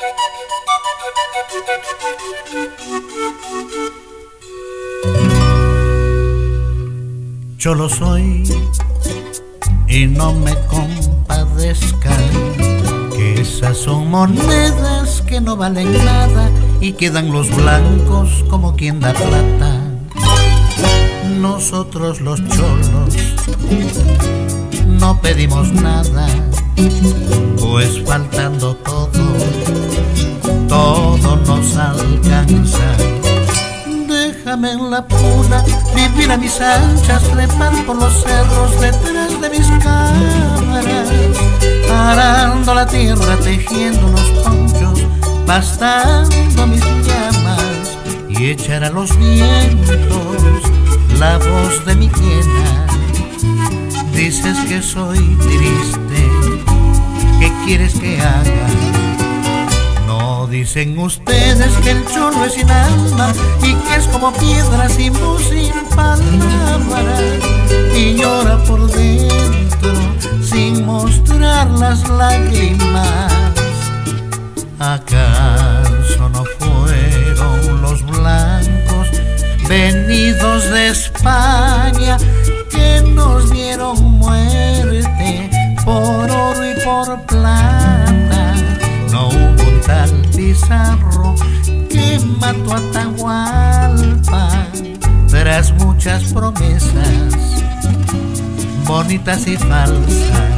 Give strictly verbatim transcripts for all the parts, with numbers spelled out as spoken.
Yo lo soy y no me compadezcan, que esas son monedas que no valen nada y quedan los blancos como quien da plata. Nosotros los cholos no pedimos nada, pues faltando todo, todo nos alcanza. Déjame en la puna vivir a mis anchas, trepar por los cerros detrás de mis cámaras, arando la tierra, tejiendo unos ponchos, pastando mis llamas y echar a los vientos la voz de mi quena. Dices que soy triste, ¿qué quieres que haga? No dicen ustedes que el cholo es sin alma y que es como piedra sin voz, sin palabras, y llora por dentro sin mostrar las lágrimas. ¿Acaso no fueron los blancos venidos de España que nos dieron muerte por oro y por plata? No hubo un tal Pizarro que mató a Atahualpa tras muchas promesas bonitas y falsas.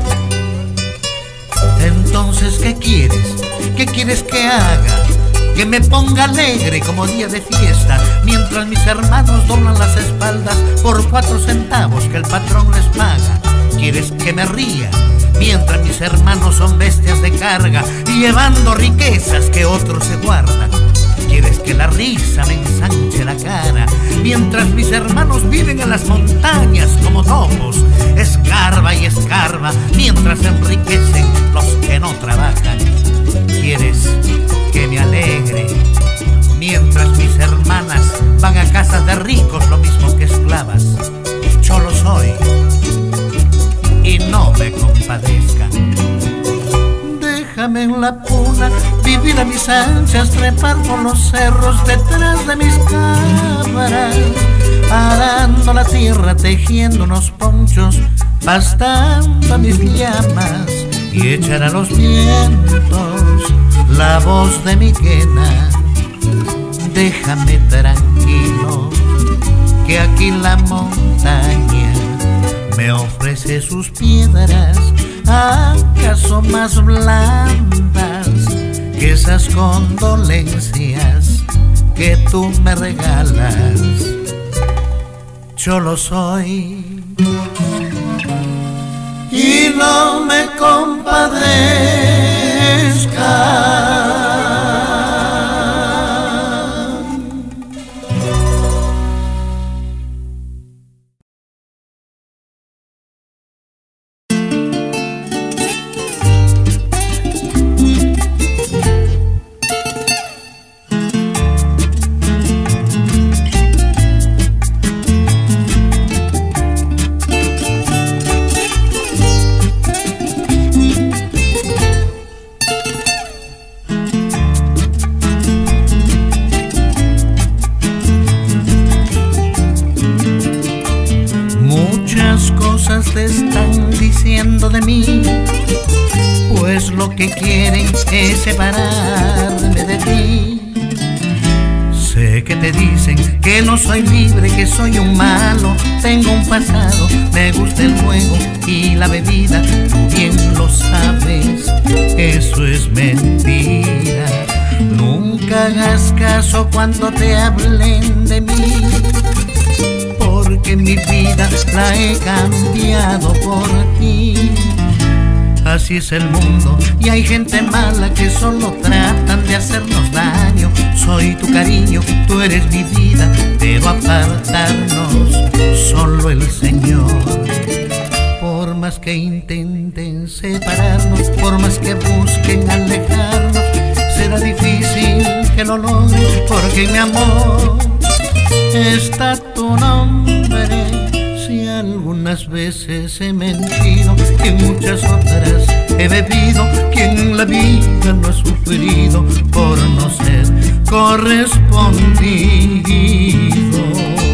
Entonces, ¿qué quieres? ¿Qué quieres que haga? Que me ponga alegre como día de fiesta, mientras mis hermanos doblan las espaldas por cuatro centavos que el patrón les paga. ¿Quieres que me ría? Mientras mis hermanos son bestias de carga, llevando riquezas que otros se guardan. ¿Quieres que la risa me ensanche la cara? Mientras mis hermanos viven en las montañas como topos, escarba y escarba, mientras enriquecen los que no trabajan. ¿Quieres que me alegre? Mientras mis hermanas van a casas de ricos lo mismo que esclavas. Yo lo soy y no me compadezcan. Déjame en la puna vivir a mis anchas, trepar por los cerros detrás de mis cámaras, arando la tierra, tejiendo unos ponchos, pastando mis llamas y echar a los vientos la voz de mi quena. Déjame tranquilo, que aquí la montaña me ofrece sus piedras, acaso más blandas que esas condolencias que tú me regalas. Yo lo soy y no me compadezca. Te están diciendo de mí, pues lo que quieren es separarme de ti. Sé que te dicen que no soy libre, que soy un malo, tengo un pasado, me gusta el juego y la bebida, tú bien lo sabes, eso es mentira. Nunca hagas caso cuando te hablen de mí, porque mi vida la he cambiado por ti. Así es el mundo y hay gente mala que solo tratan de hacernos daño. Soy tu cariño, tú eres mi vida, pero apartarnos solo el Señor. Por más que intenten separarnos, por más que busquen alejarnos, será difícil que lo logren, porque mi amor está tu nombre. Si algunas veces he mentido y en muchas otras he bebido, ¿quién la la vida no ha sufrido por no ser correspondido.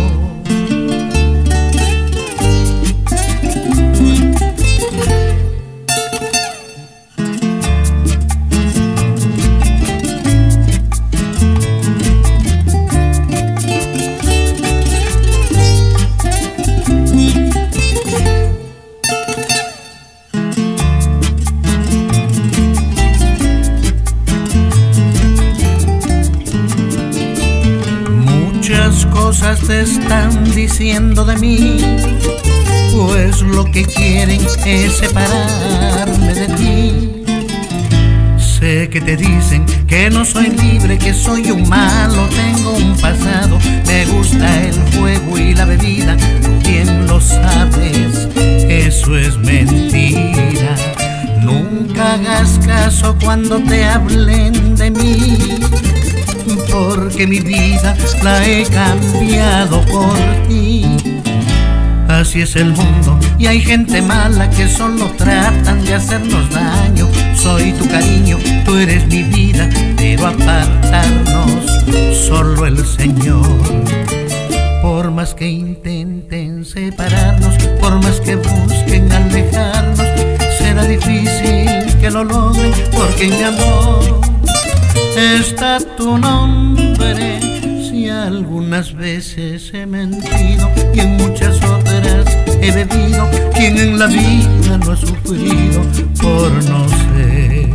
Muchas cosas te están diciendo de mí, pues lo que quieren es separarme de ti. Sé que te dicen que no soy libre, que soy un malo, tengo un pasado, me gusta el juego y la bebida, tú bien lo sabes, eso es mentira. Nunca hagas caso cuando te hablen de mí, porque mi vida la he cambiado por ti. Así es el mundo y hay gente mala que solo tratan de hacernos daño. Soy tu cariño, tú eres mi vida, pero apartarnos solo el Señor. Por más que intenten separarnos, por más que busquen alejarnos, será difícil que lo logren, porque en mi amor está tu nombre. Si algunas veces he mentido y en muchas otras he bebido, quien en la vida no ha sufrido por no ser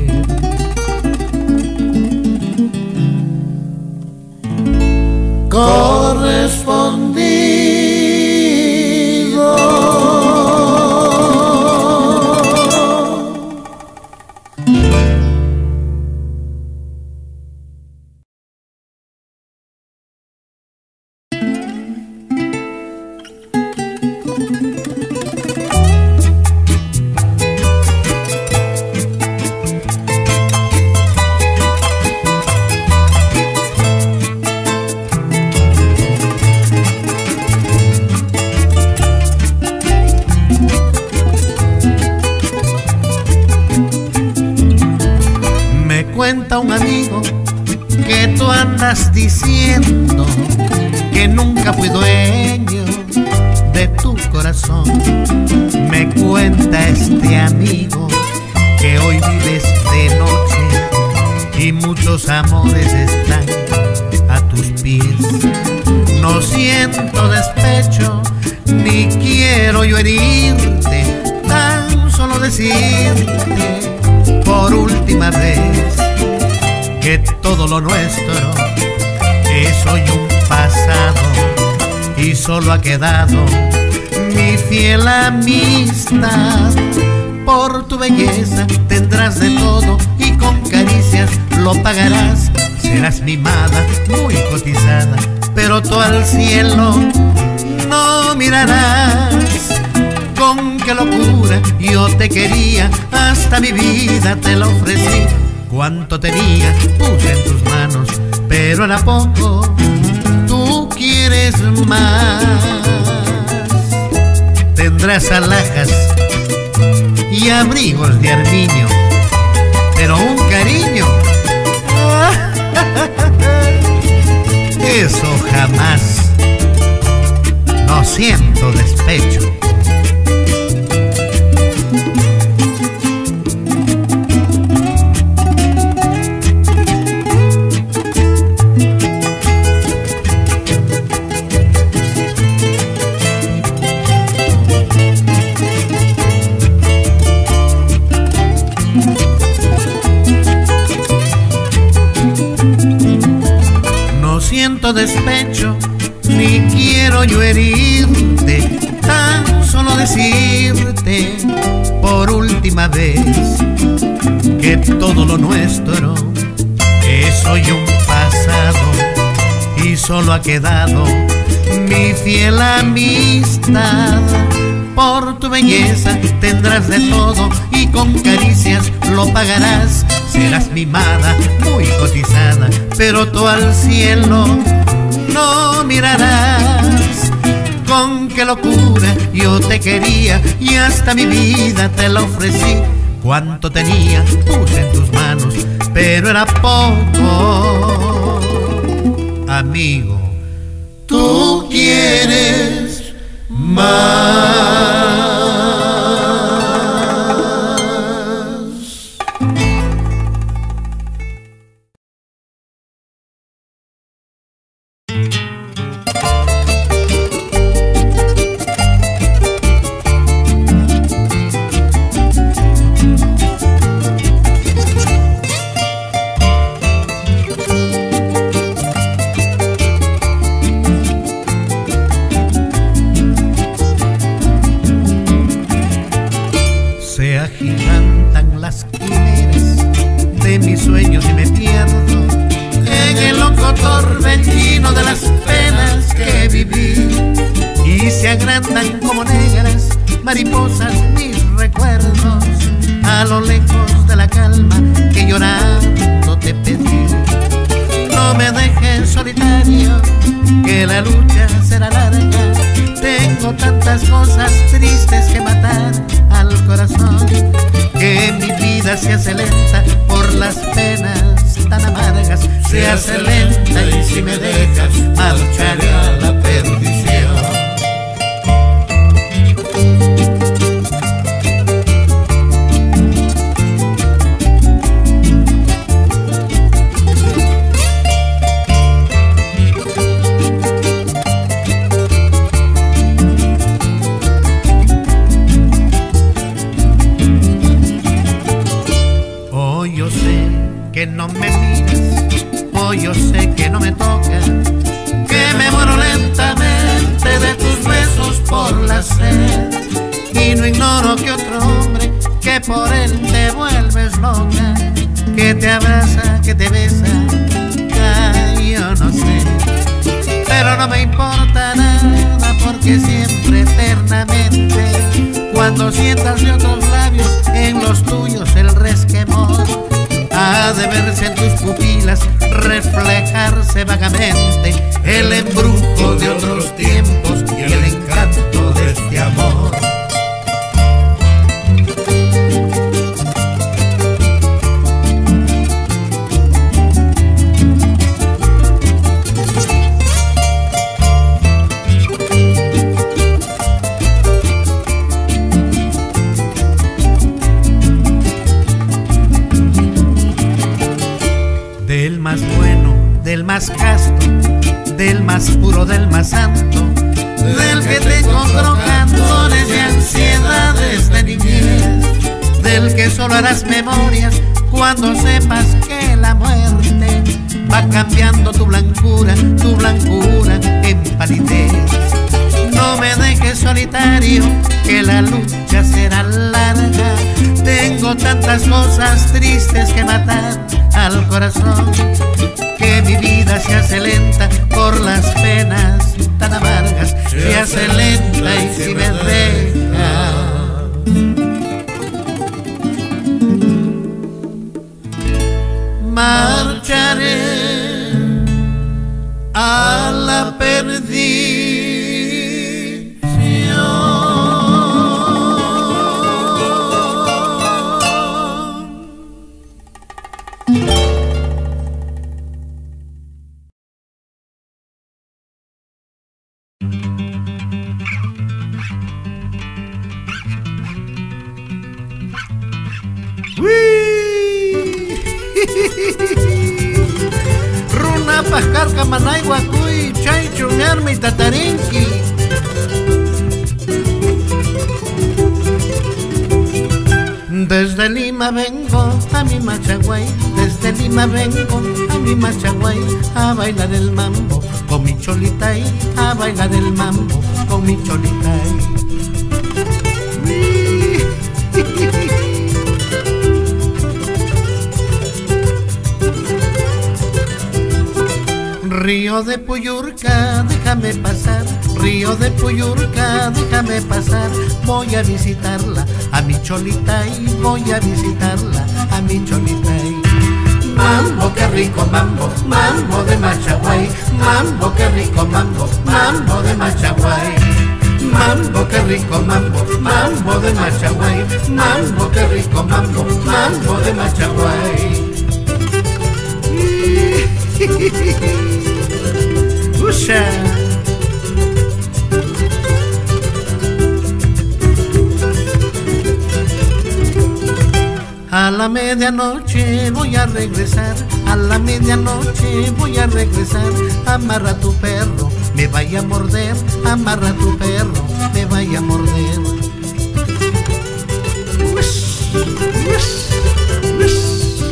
correspondido. Cuenta un amigo que tú andas diciendo que nunca fui dueño de tu corazón. Me cuenta este amigo que hoy vives de noche y muchos amores están a tus pies. No siento despecho ni quiero yo herirte, tan solo decirte por última vez que todo lo nuestro es hoy un pasado y solo ha quedado mi fiel amistad. Por tu belleza tendrás de todo y con caricias lo pagarás. Serás mimada, muy cotizada, pero tú al cielo no mirarás. Con qué locura yo te quería, hasta mi vida te la ofrecí. Cuánto tenía puse en tus manos, pero era poco, tú quieres más. Tendrás alhajas y abrigos de armiño, pero un cariño, eso jamás. No siento despecho. Siento despecho, ni quiero yo herirte, tan solo decirte por última vez que todo lo nuestro es hoy un pasado y solo ha quedado mi fiel amistad. Por tu belleza tendrás de todo y con caricias lo pagarás. Serás mimada, muy cotizada, pero tú al cielo no mirarás. Con qué locura yo te quería y hasta mi vida te la ofrecí. Cuánto tenía puse en tus manos, pero era poco. Amigo, tú quieres más. Agigantan las quimeras de mis sueños y me pierdo en el loco torbellino de las penas que viví, y se agrandan como negras mariposas mis recuerdos a lo lejos de la calma que llorando te pedí. No me dejes solitario, que la lucha será larga. Tengo tantas cosas tristes que matar al corazón, que mi vida se hace lenta por las penas tan amargas. Se hace lenta y si me dejas marcharé a la perdición. Que no me miras, hoy yo sé que no me toca, que me muero lentamente de tus besos por la sed, y no ignoro que otro hombre que por él te vuelves loca, que te abraza, que te besa, ay, yo no sé, pero no me importa nada, porque siempre eternamente, cuando sientas de otros labios en los tuyos el resquemor, ha de verse en tus pupilas, reflejarse vagamente el embrujo de otros tiempos y el encanto de este amor. Del más bueno, del más casto, del más puro, del más santo, del que te encontró cantones y ansiedades de niñez, del que solo harás memorias cuando sepas que la muerte va cambiando tu blancura, tu blancura en palidez. No me dejes solitario, que la lucha será larga. Tengo tantas cosas tristes que matar al corazón, que mi vida se hace lenta por las penas tan amargas. Se hace lenta y si me deja marcharé a la perdición. Runa pascarca manaywa cuy chay chunarmi tatarinki. Desde Lima vengo a mi Machaguay, desde Lima vengo a mi Machaguay, a bailar el mambo con mi cholitay, a bailar el mambo con mi cholitay. Río de Puyurca, déjame pasar, río de Puyurca, déjame pasar, voy a visitarla, a mi cholitay, voy a visitarla, a mi cholitay. Mambo, qué rico mambo, mambo de Machaguay, mambo, qué rico mambo, mambo de Machaguay. Mambo, qué rico mambo, mambo de Machaguay, mambo, qué rico mambo, mambo de Machaguay. ¡Usha! A la medianoche voy a regresar, a la medianoche voy a regresar. Amarra tu perro, me vaya a morder, amarra tu perro, me vaya a morder. Ush, ush, ush.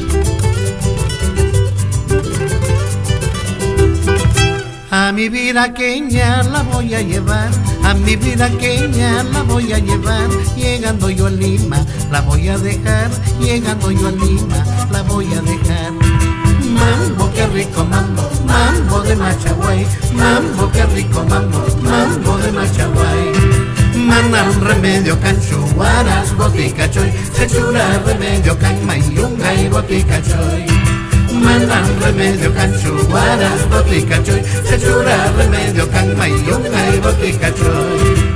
A mi viraqueña la voy a llevar, a mi viraqueña la voy a llevar. Llegando yo a Lima la voy a dejar, llegando yo a Lima la voy a dejar. Mambo, qué rico mambo, mambo de Machaguay, mambo, qué rico mambo, mambo de Machaguay. Mana un remedio canchuguaras, boticachoy, se chura remedio can mayunga y boticachoy. Mana un remedio canchuguaras, boticachoy, se chura remedio can mayunga y boticachoy.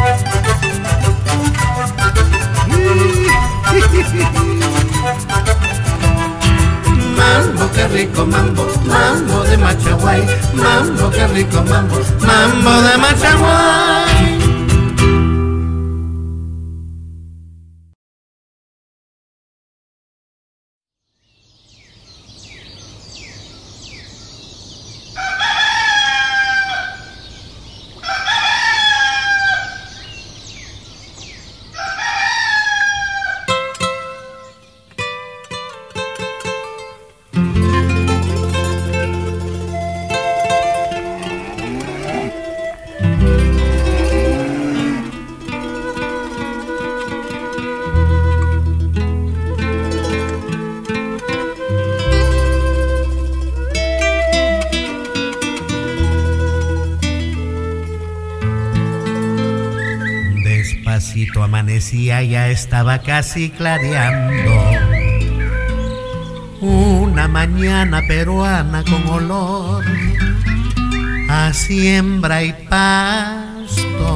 Mambo, qué rico mambo, mambo de Machaguay, mambo, qué rico mambo, mambo de Machaguay. Despacito amanecía, ya estaba casi clareando. Una mañana peruana con olor a siembra y pasto.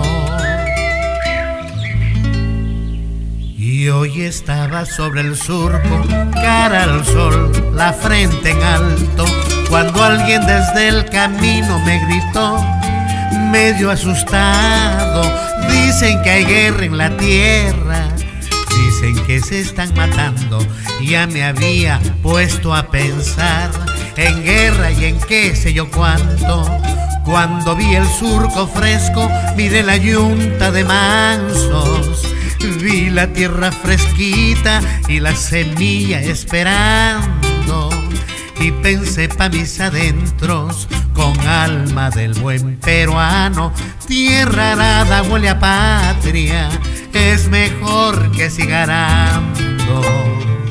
Y hoy estaba sobre el surco, cara al sol, la frente en alto, cuando alguien desde el camino me gritó, medio asustado: dicen que hay guerra en la tierra, dicen que se están matando. Ya me había puesto a pensar en guerra y en qué sé yo cuánto. Cuando vi el surco fresco, miré la yunta de mansos, vi la tierra fresquita y la semilla esperando, y pensé pa' mis adentros, con alma del buen peruano: tierra arada huele a patria, es mejor que siga arando.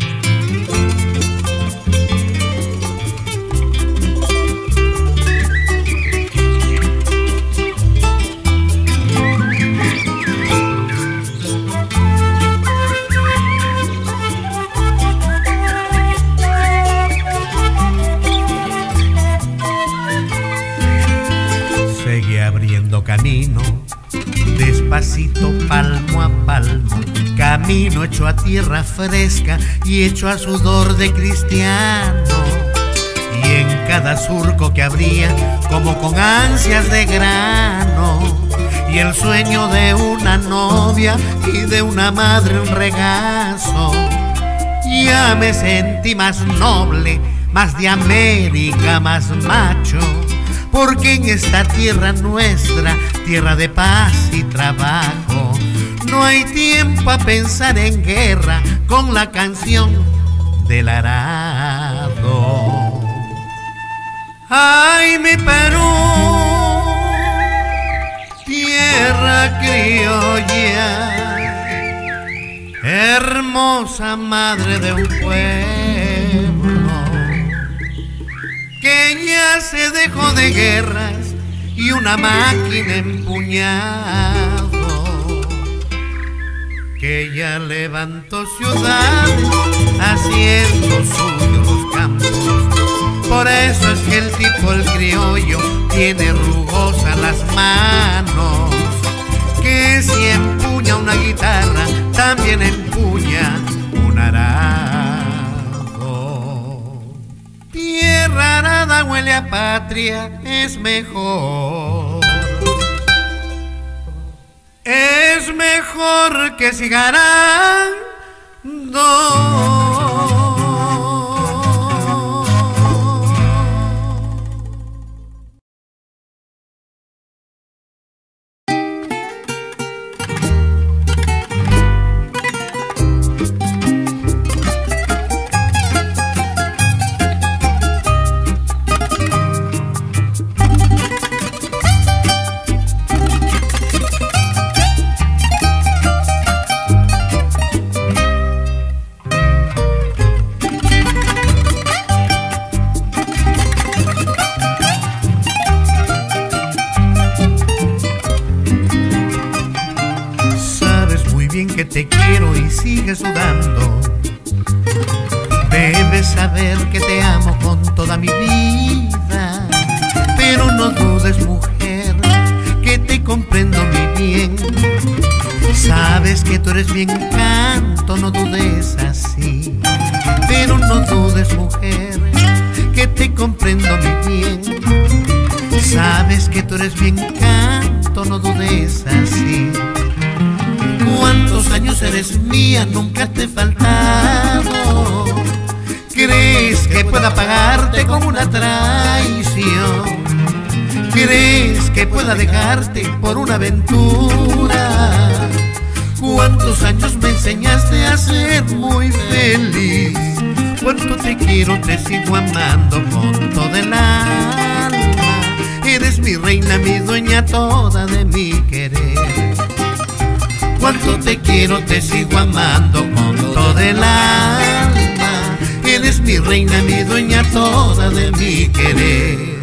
Seguí abriendo camino, despacito, palmo a palmo, camino hecho a tierra fresca y hecho a sudor de cristiano. Y en cada surco que abría, como con ansias de grano, y el sueño de una novia y de una madre un regazo, ya me sentí más noble, más de América, más macho, porque en esta tierra nuestra, tierra de paz y trabajo, no hay tiempo a pensar en guerra con la canción del arado. ¡Ay, mi Perú, tierra criolla, hermosa madre de un pueblo que ya se dejó de guerras y una máquina empuñado, que ya levantó ciudades haciendo suyos los campos? Por eso es que el tipo, el criollo, tiene rugosas las manos, que si empuña una guitarra, también empuña un arado. Tierra arada nada huele a patria, es mejor. Es mejor que sigan dos. Que te quiero y sigues dudando. Debes saber que te amo con toda mi vida, pero no dudes, mujer, que te comprendo muy bien. Sabes que tú eres mi encanto, no dudes así, pero no dudes, mujer, que te comprendo muy bien. Sabes que tú eres mi encanto, no dudes así. ¿Cuántos años eres mía? Nunca te he faltado. ¿Crees que pueda pagarte con una traición? ¿Crees que pueda dejarte por una aventura? ¿Cuántos años me enseñaste a ser muy feliz? Cuánto te quiero, te sigo amando con todo el alma. Eres mi reina, mi dueña, toda de mi querer. Cuánto te quiero, te sigo amando con todo el alma. Eres mi reina, mi dueña, toda de mi querer.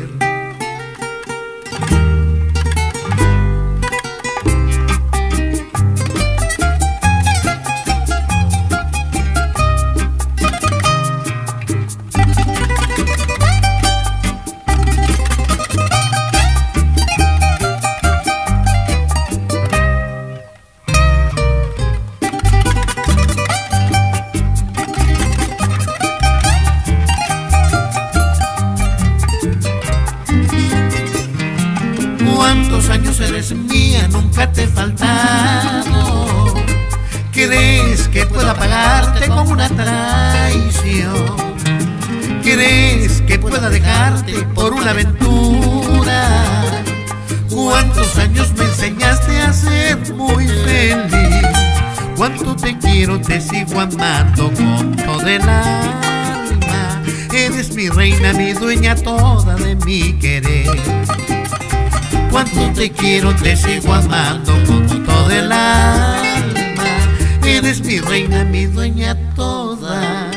¿Cuántos años eres mía? Nunca te he faltado. ¿Crees que pueda pagarte con una traición? ¿Crees que pueda dejarte por una aventura? ¿Cuántos años me enseñaste a ser muy feliz? Cuánto te quiero, te sigo amando con todo el alma. Eres mi reina, mi dueña, toda de mi querer. Cuánto te quiero, te sigo amando con todo el alma. Eres mi reina, mi dueña, toda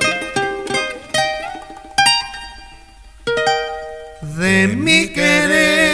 de mi querer.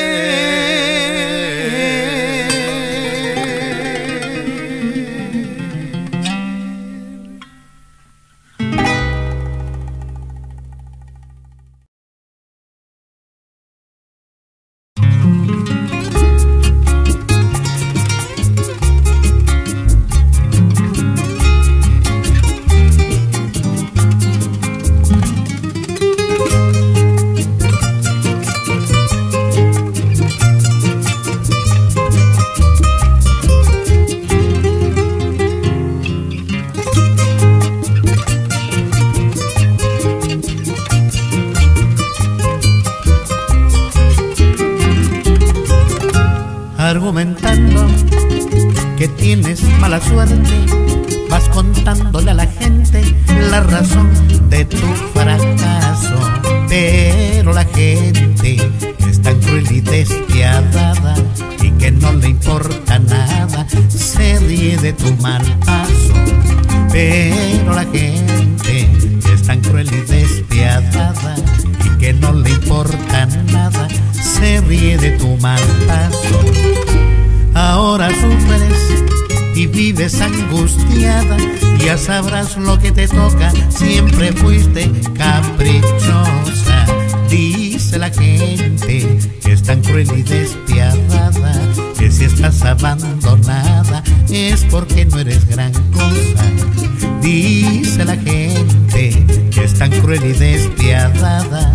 Argumentando que tienes mala suerte, vas contándole a la gente la razón de tu fracaso. Pero la gente es tan cruel y despiadada y que no le importa nada, se ríe de tu mal paso. Pero la gente es tan cruel y despiadada y que no le importa nada, se ríe de tu mal paso. Ahora sufres y vives angustiada, ya sabrás lo que te toca, siempre fuiste caprichosa. Dice la gente que es tan cruel y despiadada, que si estás abandonada es porque no eres gran cosa. Dice la gente que es tan cruel y despiadada, que si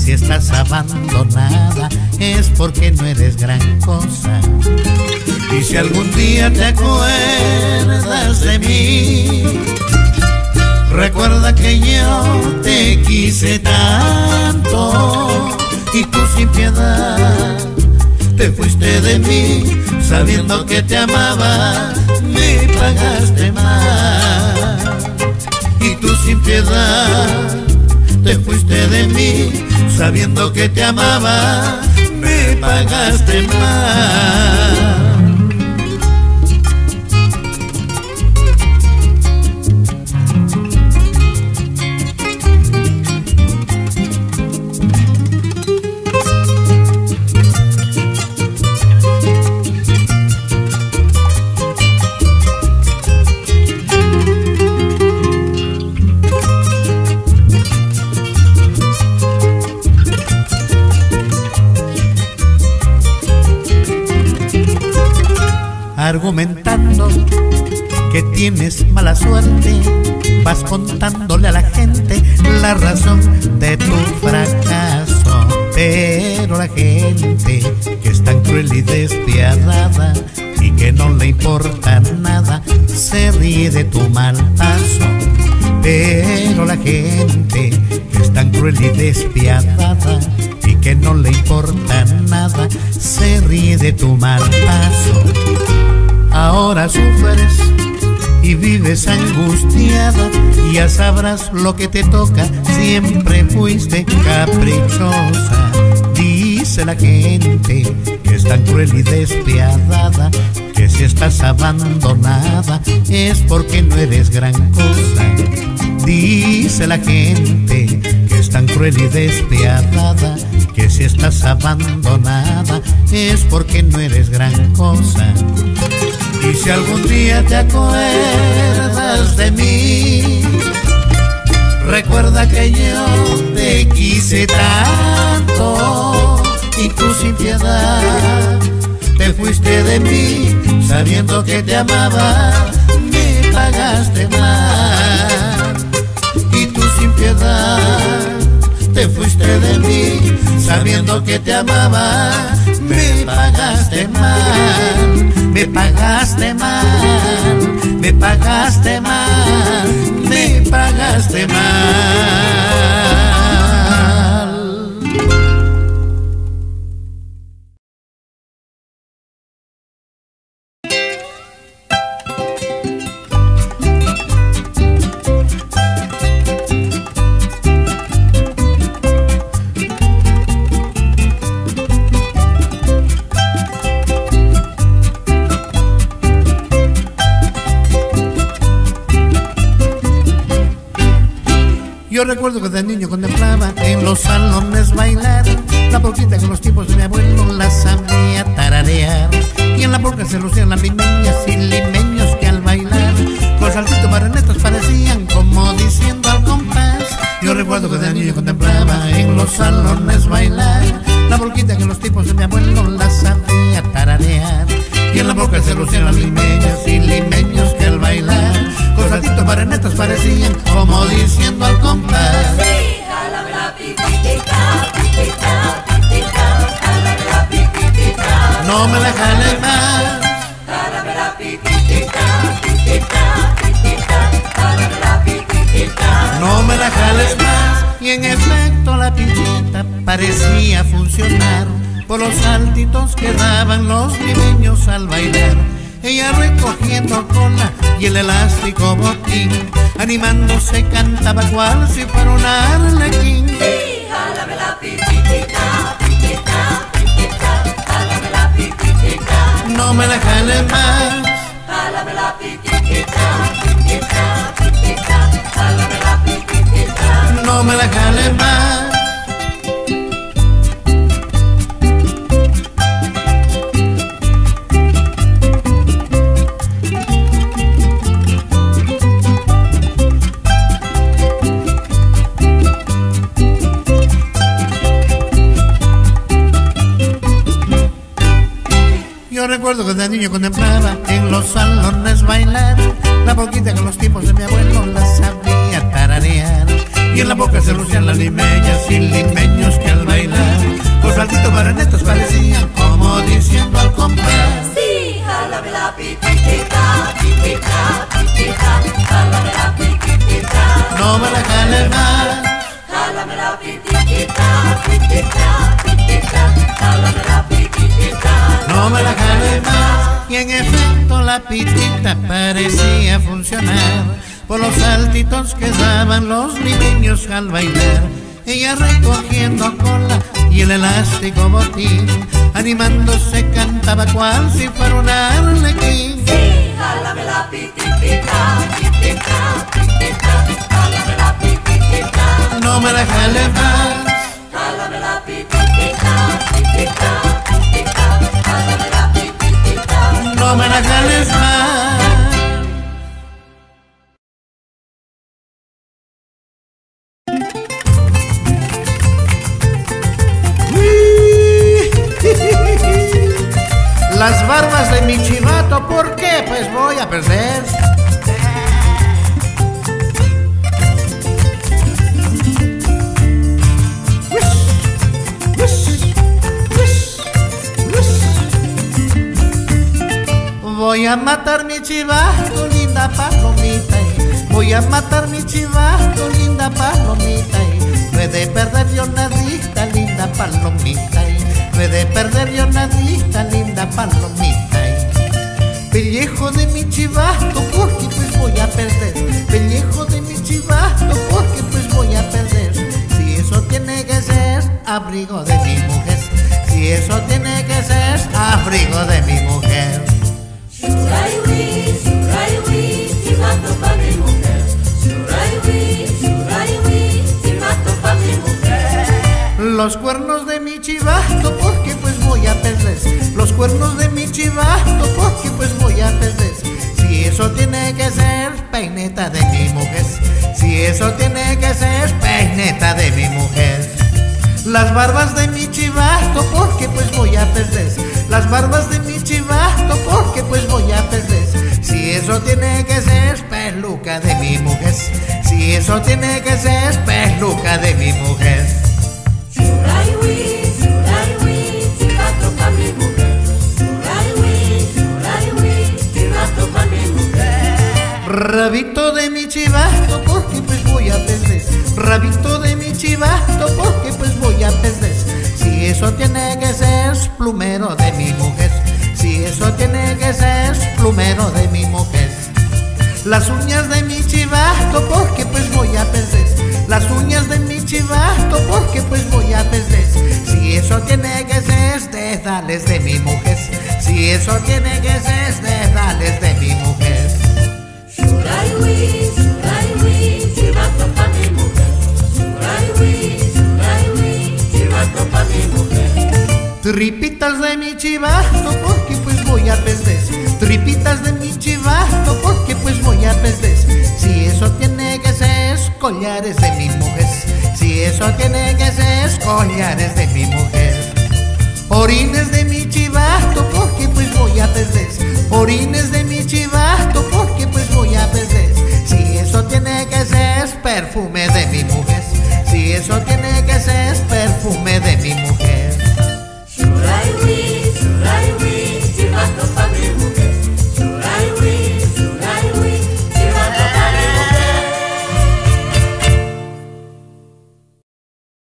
si estás abandonada es porque no eres gran cosa. Y si algún día te acuerdas de mí, recuerda que yo te quise tanto y tú sin piedad te fuiste de mí, sabiendo que te amaba, me pagaste mal. Y tú sin piedad te fuiste de mí, sabiendo que te amaba, me pagaste mal. Argumentando que tienes mala suerte, vas contándole a la gente la razón de tu fracaso. Pero la gente que es tan cruel y despiadada y que no le importa nada, se ríe de tu mal paso. Pero la gente que es tan cruel y despiadada y que no le importa nada, se ríe de tu mal paso. Ahora sufres y vives angustiada, ya sabrás lo que te toca, siempre fuiste caprichosa. Dice la gente que es tan cruel y despiadada, que si estás abandonada es porque no eres gran cosa. Dice la gente que es tan cruel y despiadada, que si estás abandonada es porque no eres gran cosa. Y si algún día te acuerdas de mí, recuerda que yo te quise tanto y tú sin piedad te fuiste de mí, sabiendo que te amaba, me pagaste mal. Y tú sin piedad te fuiste de mí, sabiendo que te amaba, me pagaste mal. Me pagaste mal, me pagaste mal, me pagaste mal. Yo recuerdo que de niño contemplaba en los salones bailar la polquita con los tiempos de mi abuelo la sabía tararear. Y en la polca se lucían las limeñas y limeños que al bailar con saltitos marionetas parecían como diciendo al compás. Yo recuerdo que de niño contemplaba en los salones bailar la polquita que los tipos de mi abuelo la sabía tararear. Y en la polca se lucían las limeñas y limeños que al bailar con saltitos marionetas parecían como diciendo al compás. Sí, jálame la pititita, pitita, pitita, jálame la pititita. No me la jales más. Jálame la pititita, pitita, pitita, jálame la pititita. No me la jales más. Y en efecto la pitita parecía funcionar por los saltitos que daban los limeños al bailar. Ella recogiendo cola y el elástico botín, animándose cantaba cual si fuera un arlequín. Sí, jálame la pititita, pitita, pitita, jálame la pititita. No me la jales más. Jálame la pititita, pitita, pitita, jálame la pititita. No me la jales más. Yo recuerdo que de niño contemplaba en los salones bailar la polquita con los tiempos de mi abuelo la sabía tararear. y en la boca se lucían las limeñas y limeños que al bailar con saltitos baranetos parecían como diciendo al compás: sí, jálame la pitita, pitita, pitita, jálame la pitita. No me la jales más, Jálame la pitita, pitita, pitita, jálame la pitita. no me la jales más. Y en efecto la pitita parecía funcionar por los saltitos que daban los limeños al bailar. Ella recogiendo cola y el elástico botín, animándose cantaba cual si fuera un arlequín. Sí, jálame la pitita, pitita, pitita, jálame la pitita. No me la jales más, Jálame la pitita, pitita, pitita, jálame la pitita. no me la jales más. Las barbas de mi chivato, ¿por qué? Pues voy a perder. Voy a matar mi chivato, linda palomita, y voy a matar mi chivato, linda palomita, y no he de perder yo nadita, linda palomita, y no he de perder yo nadita, linda palomita. Y pellejo de mi chivato, porque pues voy a perder. Pellejo de mi chivato, porque pues voy a perder. Si eso tiene que ser abrigo de mi mujer, si eso tiene que ser abrigo de mi mujer. Suraiwi, suraiwi, chivato pa' mi mujer. Suraiwi, suraiwi, chivato pa' mi mujer. Los cuernos de mi chivato, porque pues voy a perder. Los cuernos de mi chivato, porque pues voy a perder. Si eso tiene que ser peineta de mi mujer, si eso tiene que ser peineta de mi mujer. Las barbas de mi chivato, porque pues voy a perder. Las barbas de mi chivato, porque pues voy a perder. Si eso tiene que ser peluca de mi mujer, si eso tiene que ser peluca de mi mujer. Suraiwi, suraiwi, chivato pa' mi mujer. Suraiwi, suraiwi, chivato pa' mi mujer. Rabito de mi chivato, porque pues voy a perder. Rabito de mi chivato, porque pues voy a perder. Si eso tiene que ser plumero de mi mujer, si eso tiene que ser plumero de mi mujer. Las uñas de mi chivato, porque pues voy a perder. Las uñas de mi chivato, porque pues voy a perder. Si eso tiene que ser dedales de mi mujer, si eso tiene que ser dedales de mi mujer. Suraiwi, suraiwi, chivato pa' mi mujer. Suraiwi, suraiwi, chivato pa' mi mujer. Tripitas de mi chivato, porque pues voy a perder. Tripitas de mi chivato, porque pues voy a perder. Si eso tiene que ser collares de mi mujer, si eso tiene que ser collares de mi mujer. Orines de mi chivato, porque pues voy a perder. Orines de mi chivato, porque pues voy a perder. Si eso tiene que ser perfume de mi mujer, si eso tiene que ser perfume